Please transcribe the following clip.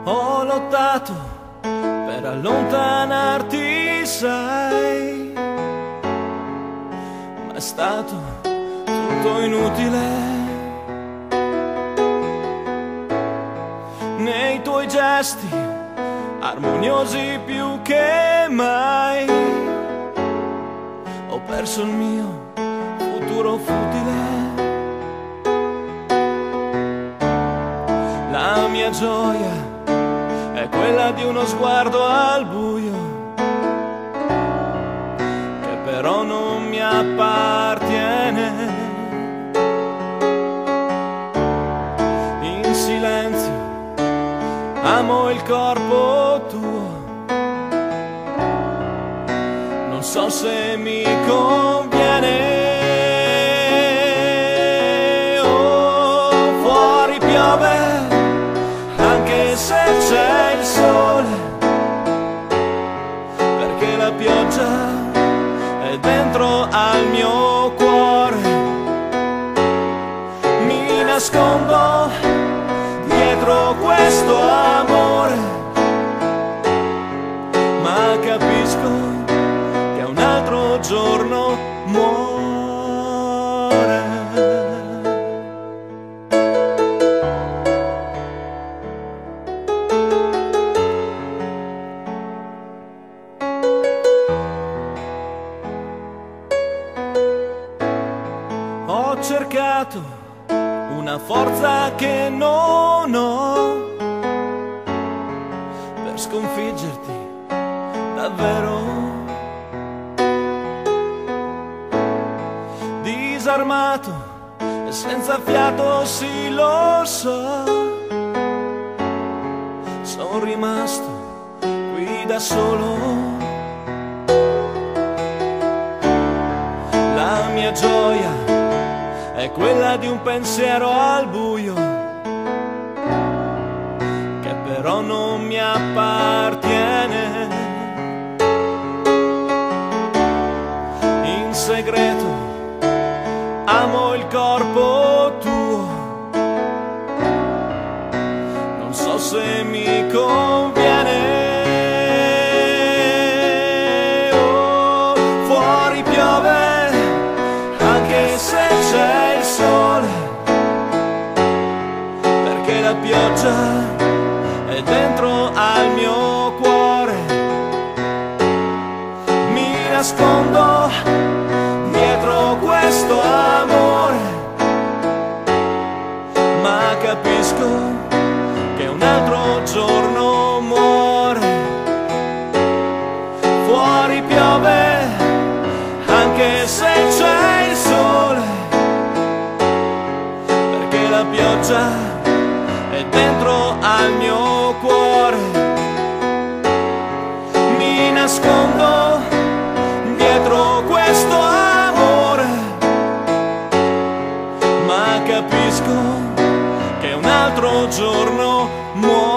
Ho lottato per allontanarti, sai, ma è stato tutto inutile. Nei tuoi gesti armoniosi più che mai ho perso il mio futuro futile. La mia gioia è quella di uno sguardo al buio, che però non mi appartiene. In silenzio amo il corpo tuo, non so se mi conviene. Oh, fuori piove anche se c'è il sole, perché la pioggia è dentro al mio cuore. Mi nascondo dietro questo amore, ma capisco che un altro giorno muore. Ho cercato una forza che non ho per sconfiggerti davvero. Disarmato e senza fiato, sì lo so, sono rimasto qui da solo. La mia gioia è quella di un pensiero al buio, che però non mi appartiene. In segreto amo il corpo tuo, non so se mi conviene. Oh, fuori piove anche se c'è il sole, perché la pioggia è dentro al mio cuore. Mi nascondo dietro questo amore, ma capisco che un altro giorno muore. Fuori piove anche se c'è il sole, perché la pioggia è dentro al mio cuore. Mi nascondo dietro questo amore, ma capisco che un altro giorno muore.